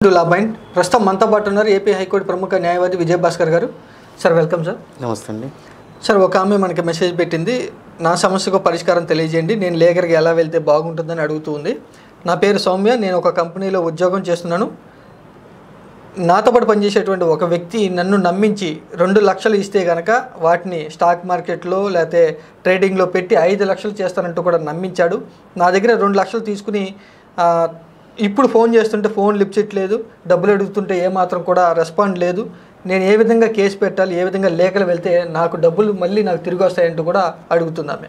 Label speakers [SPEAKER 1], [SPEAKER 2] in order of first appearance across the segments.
[SPEAKER 1] లాభైన్ ప్రస్తుతం మనతో పాటు ఉన్నారు ఏపీ హైకోర్టు ప్రముఖ న్యాయవాది Vijayabhaskar garu. Sir welcome sir.
[SPEAKER 2] నమస్తే అండి.
[SPEAKER 1] సార్ ఒక ఆమె మనకి మెసేజ్ పెట్టింది, నా సమస్యకు పరిష్కారం తెలియజేయండి, నేను లీగల్గా ఎలా వెళ్తే బాగుంటుందని అడుగుతూ ఉంది. నా పేరు సౌమ్య, నేను ఒక కంపెనీలో ఉద్యోగం చేస్తున్నాను. నాతో పాటు పనిచేసేటువంటి ఒక వ్యక్తి నన్ను నమ్మించి 2 లక్షలు ఇస్తే కనుక వాటిని స్టాక్ మార్కెట్లో లేకపోతే ట్రేడింగ్లో పెట్టి 5 లక్షలు చేస్తానంటూ కూడా నమ్మించాడు. నా దగ్గర 2 లక్షలు తీసుకుని ఇప్పుడు ఫోన్ చేస్తుంటే ఫోన్ లిఫ్ట్ చేయట్లేదు, డబ్బులు అడుగుతుంటే ఏమాత్రం కూడా రెస్పాండ్ లేదు. నేను ఏ విధంగా కేసు పెట్టాలి, ఏ విధంగా లేఖలు వెళ్తే నాకు డబ్బులు మళ్ళీ నాకు తిరిగి వస్తాయంటూ కూడా అడుగుతున్నామే.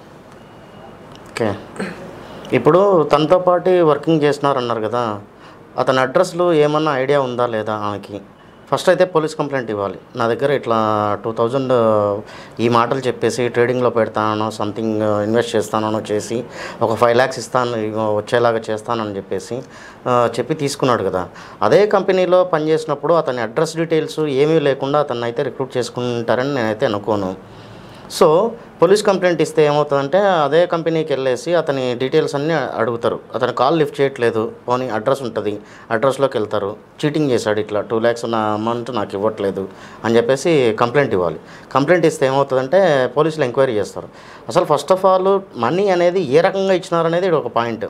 [SPEAKER 2] ఓకే, ఇప్పుడు తనతో పాటు వర్కింగ్ చేస్తున్నారన్నారు కదా, అతని అడ్రస్లో ఏమన్నా ఐడియా ఉందా లేదా ఆమెకి? ఫస్ట్ అయితే పోలీస్ కంప్లైంట్ ఇవ్వాలి. నా దగ్గర ఇట్లా 2000 ఈ మాటలు చెప్పేసి ట్రేడింగ్లో పెడతానో సంథింగ్ ఇన్వెస్ట్ చేస్తానో చేసి ఒక 5 lakhs ఇస్తాను వచ్చేలాగా చేస్తానని చెప్పి తీసుకున్నాడు కదా. అదే కంపెనీలో పనిచేసినప్పుడు అతని అడ్రస్ డీటెయిల్స్ ఏమీ లేకుండా అతన్ని అయితే రిక్రూట్ చేసుకుంటారని నేనైతే అనుకోను. సో పోలీస్ కంప్లైంట్ ఇస్తే ఏమవుతుందంటే అదే కంపెనీకి వెళ్ళేసి అతని డీటెయిల్స్ అన్నీ అడుగుతారు. అతను కాల్ లిఫ్ట్ చేయట్లేదు, పోనీ అడ్రస్ ఉంటుంది, అడ్రస్లోకి వెళ్తారు, చీటింగ్ చేశాడు, ఇట్లా 2 lakhs ఉన్న అమౌంట్ నాకు ఇవ్వట్లేదు అని చెప్పేసి కంప్లైంట్ ఇవ్వాలి. కంప్లైంట్ ఇస్తే ఏమవుతుందంటే పోలీసులు ఎంక్వైరీ చేస్తారు. అసలు ఫస్ట్ ఆఫ్ ఆల్ మనీ అనేది ఏ రకంగా ఇచ్చినారనేది ఒక పాయింట్.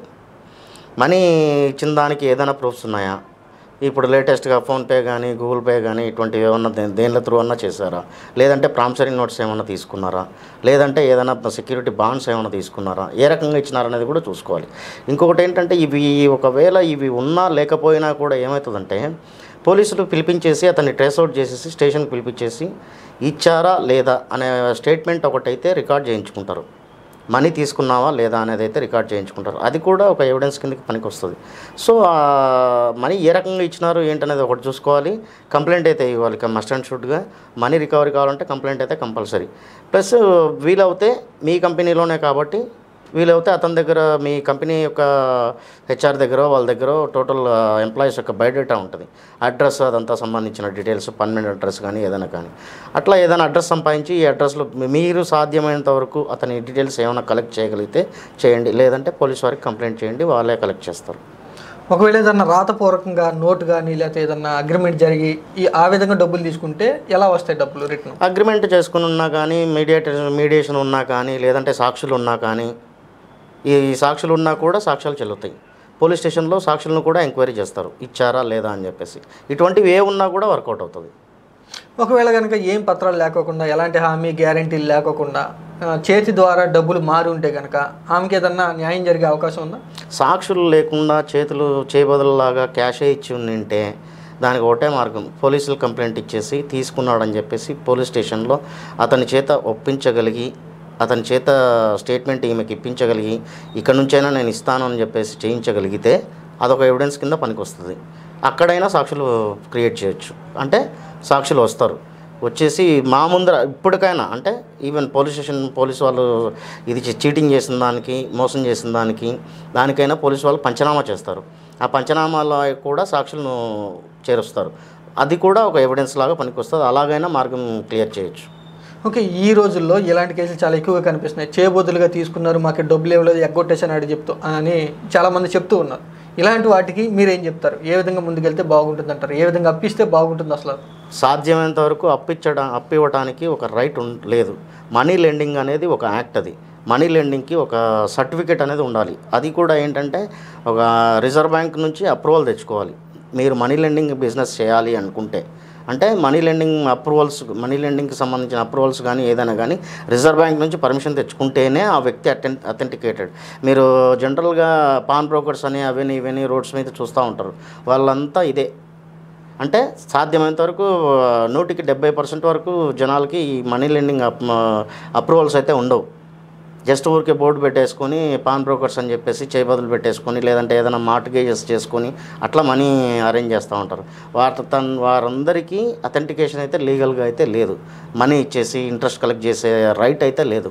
[SPEAKER 2] మనీ ఇచ్చిన దానికి ఏదైనా ప్రూఫ్స్ ఉన్నాయా? ఇప్పుడు లేటెస్ట్గా ఫోన్పే కానీ గూగుల్ పే కానీ ఇటువంటివి ఏమన్నా దేనిల త్రూ అన్నా చేశారా? లేదంటే ప్రామిసరీ నోట్స్ ఏమన్నా తీసుకున్నారా? లేదంటే ఏదైనా సెక్యూరిటీ బాండ్స్ ఏమైనా తీసుకున్నారా? ఏ రకంగా ఇచ్చినారనేది కూడా చూసుకోవాలి. ఇంకొకటి ఏంటంటే ఒకవేళ ఇవి ఉన్నా లేకపోయినా కూడా ఏమవుతుందంటే పోలీసులు పిలిపించేసి అతన్ని ట్రేస్అవుట్ చేసేసి స్టేషన్కి పిలిపించేసి ఇచ్చారా లేదా అనే స్టేట్మెంట్ ఒకటైతే రికార్డ్ చేయించుకుంటారు. మనీ తీసుకున్నావా లేదా అనేది అయితే రికార్డ్ చేయించుకుంటారు. అది కూడా ఒక ఎవిడెన్స్ కిందకి పనికి వస్తుంది. సో మనీ ఏ రకంగా ఇచ్చినారు ఏంటనేది ఒకటి చూసుకోవాలి. కంప్లైంట్ అయితే ఇవ్వాలి మస్ట్ అండ్ షుడ్గా. మనీ రికవరీ కావాలంటే కంప్లైంట్ అయితే కంపల్సరీ. ప్లస్ వీలవుతే మీ కంపెనీలోనే కాబట్టి వీలవుతే అతని దగ్గర మీ కంపెనీ యొక్క హెచ్ఆర్ దగ్గర వాళ్ళ దగ్గర టోటల్ ఎంప్లాయీస్ యొక్క బయోడేటా ఉంటుంది, అడ్రస్ అదంతా సంబంధించిన డీటెయిల్స్, పర్మనెంట్ అడ్రస్ కానీ ఏదైనా కానీ అట్లా ఏదైనా అడ్రస్ సంపాదించి ఈ అడ్రస్లో మీరు సాధ్యమైనంత వరకు అతని డీటెయిల్స్ ఏమైనా కలెక్ట్ చేయగలిగితే చేయండి, లేదంటే పోలీస్ వారికి కంప్లైంట్ చేయండి, వాళ్ళే కలెక్ట్ చేస్తారు.
[SPEAKER 1] ఒకవేళ ఏదన్నా రాతపూర్వకంగా నోట్ కానీ లేకపోతే ఏదన్నా అగ్రిమెంట్ జరిగి ఆ విధంగా డబ్బులు తీసుకుంటే ఎలా వస్తాయి డబ్బులు రిటర్న్?
[SPEAKER 2] అగ్రిమెంట్ చేసుకుని ఉన్నా కానీ మీడియేషన్ ఉన్నా కానీ లేదంటే సాక్షులు ఉన్నా కానీ ఈ సాక్షులు ఉన్నా కూడా సాక్ష్యాలు చెల్లుతాయి. పోలీస్ స్టేషన్లో సాక్షులను కూడా ఎంక్వైరీ చేస్తారు ఇచ్చారా లేదా అని చెప్పేసి. ఇటువంటివి ఏ ఉన్నా కూడా వర్కౌట్ అవుతుంది.
[SPEAKER 1] ఒకవేళ కనుక ఏం పత్రాలు లేకోకుండా ఎలాంటి హామీ గ్యారంటీలు లేకోకుండా చేతి ద్వారా డబ్బులు మారి ఉంటే కనుక ఆమెకి ఏదన్నా న్యాయం జరిగే అవకాశం ఉందా?
[SPEAKER 2] సాక్షులు లేకుండా చేతులు చేయబదులులాగా క్యాషే ఇచ్చి ఉంటే దానికి ఒకటే మార్గం, పోలీసులు కంప్లైంట్ ఇచ్చేసి తీసుకున్నాడని చెప్పేసి పోలీస్ స్టేషన్లో అతని చేత ఒప్పించగలిగి అతని చేత స్టేట్మెంట్ ఈమెకి ఇప్పించగలిగి ఇక్కడ నుంచైనా నేను ఇస్తాను అని చెప్పేసి చేయించగలిగితే అదొక ఎవిడెన్స్ కింద పనికి వస్తుంది. అక్కడైనా సాక్షులు క్రియేట్ చేయొచ్చు. అంటే సాక్షులు వస్తారు, వచ్చేసి మా ముందర ఇప్పటికైనా అంటే ఈవెన్ పోలీస్ వాళ్ళు ఇది చీటింగ్ చేసిన దానికి మోసం చేసిన దానికైనా పోలీసు వాళ్ళు పంచనామా చేస్తారు. ఆ పంచనామాలో కూడా సాక్షులను చేరుస్తారు. అది కూడా ఒక ఎవిడెన్స్ లాగా పనికి వస్తుంది. అలాగైనా మార్గం క్లియర్ చేయొచ్చు.
[SPEAKER 1] ఓకే, ఈ రోజుల్లో ఇలాంటి కేసులు చాలా ఎక్కువగా కనిపిస్తున్నాయి. చేయబోతులుగా తీసుకున్నారు, మాకు డబ్బులు ఇవ్వలేదు, ఎగ్గొట్టేసాను అని చాలామంది చెప్తూ ఉన్నారు. ఇలాంటి వాటికి మీరేం చెప్తారు? ఏ విధంగా ముందుకెళ్తే బాగుంటుంది అంటారు? ఏ విధంగా అప్పిస్తే బాగుంటుంది? అసలు
[SPEAKER 2] సాధ్యమైనంత వరకు అప్పివ్వడానికి ఒక రైట్ లేదు. మనీ లెండింగ్ అనేది ఒక యాక్ట్. అది మనీ లెండింగ్కి ఒక సర్టిఫికేట్ అనేది ఉండాలి. అది కూడా ఏంటంటే ఒక రిజర్వ్ బ్యాంక్ నుంచి అప్రూవల్ తెచ్చుకోవాలి. మీరు మనీ లెండింగ్ బిజినెస్ చేయాలి అనుకుంటే అంటే మనీ లెండింగ్కి సంబంధించిన అప్రూవల్స్ కానీ ఏదైనా కానీ రిజర్వ్ బ్యాంక్ నుంచి పర్మిషన్ తెచ్చుకుంటేనే ఆ వ్యక్తి అథెంటికేటెడ్. మీరు జనరల్గా పాన్ బ్రోకర్స్ అని ఇవన్నీ రోడ్స్ మీద చూస్తూ ఉంటారు, వాళ్ళంతా ఇదే. అంటే సాధ్యమైనంత వరకు 100కి 70% వరకు జనాలకి ఈ మనీ లెండింగ్ అప్రూవల్స్ అయితే ఉండవు. జస్ట్ ఊరికే బోర్డు పెట్టేసుకొని పాన్ బ్రోకర్స్ అని చెప్పేసి చేయబదులు పెట్టేసుకొని లేదంటే ఏదైనా మార్ట్గేజెస్ చేసుకొని అట్లా మనీ అరేంజ్ చేస్తూ ఉంటారు. వారందరికీ అథెంటికేషన్ అయితే లీగల్గా అయితే లేదు. మనీ ఇచ్చేసి ఇంట్రెస్ట్ కలెక్ట్ చేసే రైట్ అయితే లేదు.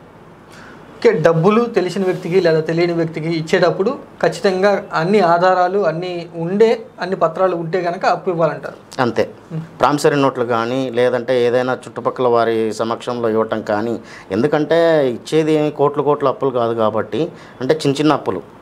[SPEAKER 1] ఓకే, డబ్బులు తెలిసిన వ్యక్తికి లేదా తెలియని వ్యక్తికి ఇచ్చేటప్పుడు ఖచ్చితంగా అన్ని ఆధారాలు అన్ని పత్రాలు ఉంటే కనుక అప్పు ఇవ్వాలంటారు.
[SPEAKER 2] అంతే. ప్రామిసరీ నోట్లు కానీ లేదంటే ఏదైనా చుట్టుపక్కల వారి సమక్షంలో ఇవ్వటం కానీ, ఎందుకంటే ఇచ్చేది ఏమి కోట్ల అప్పులు కాదు కాబట్టి, అంటే చిన్న అప్పులు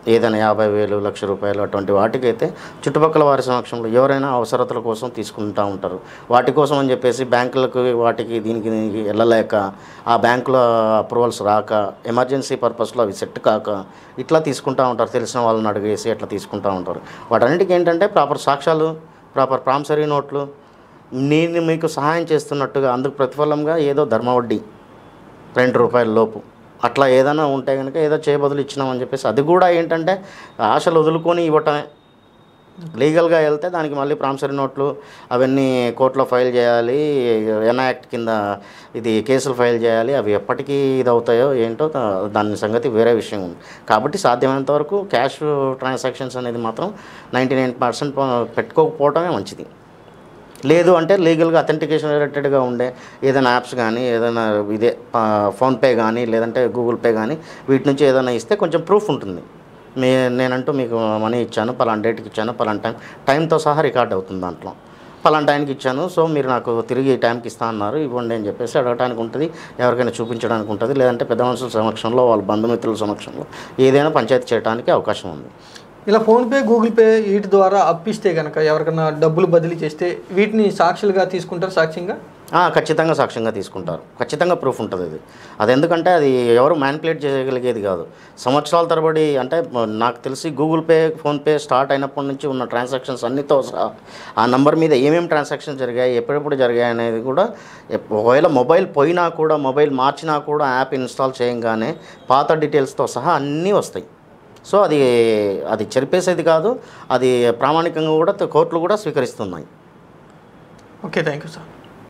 [SPEAKER 2] ఏదైనా 50,000 లక్ష రూపాయలు అటువంటి వాటికైతే చుట్టుపక్కల వారి సమక్షంలో ఎవరైనా అవసరతల కోసం తీసుకుంటూ ఉంటారు. వాటి కోసం అని చెప్పేసి బ్యాంకులకు వాటికి దీనికి వెళ్ళలేక ఆ బ్యాంకులో అప్రూవల్స్ రాక ఎమర్జెన్సీ పర్పస్లో అవి సెట్ కాక ఇట్లా తీసుకుంటూ ఉంటారు. తెలిసిన వాళ్ళని అడిగేసి అట్లా తీసుకుంటూ ఉంటారు. వాటన్నిటికీ ఏంటంటే ప్రాపర్ సాక్ష్యాలు, ప్రాపర్ ప్రామిసరీ నోట్లు, నేను మీకు సహాయం చేస్తున్నట్టుగా అందుకు ప్రతిఫలంగా ఏదో ధర్మ వడ్డీ ₹2 లోపు అట్లా ఏదైనా ఉంటే కనుక ఏదో చేయబదులు ఇచ్చినామని చెప్పేసి అది కూడా ఏంటంటే ఆశలు వదులుకొని ఇవ్వటమే. లీగల్గా వెళ్తే దానికి మళ్ళీ ప్రామిసరీ నోట్లు అవన్నీ కోర్టులో ఫైల్ చేయాలి, ఎన్ఐ యాక్ట్ కింద ఇది కేసులు ఫైల్ చేయాలి. అవి ఎప్పటికీ ఇది అవుతాయో ఏంటో దాని సంగతి వేరే విషయం ఉంది. కాబట్టి సాధ్యమైనంత వరకు క్యాష్ ట్రాన్సాక్షన్స్ అనేది మాత్రం 99% పెట్టుకోకపోవటమే మంచిది. లేదు అంటే లీగల్గా అథెంటికేషన్ రిలేటెడ్గా ఉండే ఏదైనా యాప్స్ కానీ ఏదైనా ఇదే ఫోన్పే కానీ లేదంటే గూగుల్ పే కానీ వీటి నుంచి ఏదైనా ఇస్తే కొంచెం ప్రూఫ్ ఉంటుంది. నేనంటూ మీకు మనీ ఇచ్చాను, పలానా డేట్కి ఇచ్చాను, పలానా టైంతో సహా రికార్డ్ అవుతుంది దాంట్లో. పలానా టైంకి ఇచ్చాను, సో మీరు నాకు తిరిగి ఈ టైంకి ఇస్తా అన్నారు, ఇవ్వండి అని చెప్పేసి అడగడానికి ఉంటుంది, ఎవరికైనా చూపించడానికి ఉంటుంది. లేదంటే పెద్ద మనుషుల సమక్షంలో వాళ్ళ బంధుమిత్రుల సమక్షంలో ఏదైనా పంచాయతీ చేయడానికి అవకాశం ఉంది.
[SPEAKER 1] ఇలా ఫోన్పే, గూగుల్ పే వీటి ద్వారా అప్పిస్తే కనుక ఎవరికైనా డబ్బులు బదిలీ చేస్తే వీటిని సాక్షులుగా తీసుకుంటారు, సాక్ష్యంగా?
[SPEAKER 2] ఖచ్చితంగా సాక్ష్యంగా తీసుకుంటారు. ఖచ్చితంగా ప్రూఫ్ ఉంటుంది ఇది. అది ఎందుకంటే అది ఎవరు మ్యానిపులేట్ చేయగలిగేది కాదు. సంవత్సరాల తరబడి అంటే నాకు తెలిసి గూగుల్ పే, ఫోన్పే స్టార్ట్ అయినప్పటి నుంచి ఉన్న ట్రాన్సాక్షన్స్ అన్నితో సహా ఆ నంబర్ మీద ఏమేమి ట్రాన్సాక్షన్స్ జరిగాయి, ఎప్పుడెప్పుడు జరిగాయి అనేది కూడా, ఒకవేళ మొబైల్ పోయినా కూడా, మొబైల్ మార్చినా కూడా యాప్ ఇన్స్టాల్ చేయగానే పాత డీటెయిల్స్తో సహా అన్నీ వస్తాయి. సో అది చెరిపేసేది కాదు, అది ప్రామాణికంగా కూడా కోర్టులు కూడా స్వీకరిస్తున్నాయి.
[SPEAKER 1] Okay, thank you sir.